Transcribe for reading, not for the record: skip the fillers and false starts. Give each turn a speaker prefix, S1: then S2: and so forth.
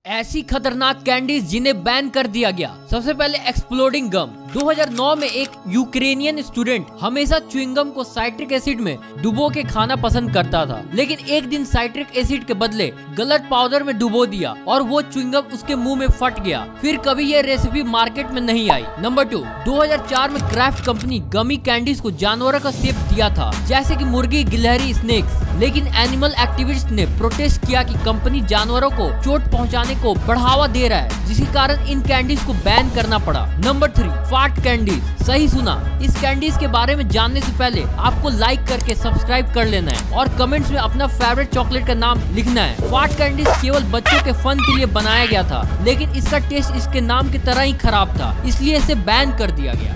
S1: ऐसी खतरनाक कैंडीज जिन्हें बैन कर दिया गया। सबसे पहले एक्सप्लोडिंग गम। 2009 में एक यूक्रेनियन स्टूडेंट हमेशा च्युइंगम को साइट्रिक एसिड में डुबो के खाना पसंद करता था, लेकिन एक दिन साइट्रिक एसिड के बदले गलत पाउडर में डुबो दिया और वो च्युइंगम उसके मुंह में फट गया। फिर कभी ये रेसिपी मार्केट में नहीं आई। नंबर 2, 2004 में क्राफ्ट कंपनी गमी कैंडीज को जानवरों का शेप दिया था, जैसे कि मुर्गी, गिलहरी, स्नेक्स, लेकिन एनिमल एक्टिविस्ट ने प्रोटेस्ट किया कि कंपनी जानवरों को चोट पहुंचाने को बढ़ावा दे रहा है, जिसके कारण इन कैंडीज को बैन करना पड़ा। नंबर 3, फाट कैंडीज। सही सुना, इस कैंडीज के बारे में जानने से पहले आपको लाइक करके सब्सक्राइब कर लेना है और कमेंट्स में अपना फेवरेट चॉकलेट का नाम लिखना है। फाट कैंडीज केवल बच्चों के फन के लिए बनाया गया था, लेकिन इसका टेस्ट इसके नाम की तरह ही खराब था, इसलिए इसे बैन कर दिया गया।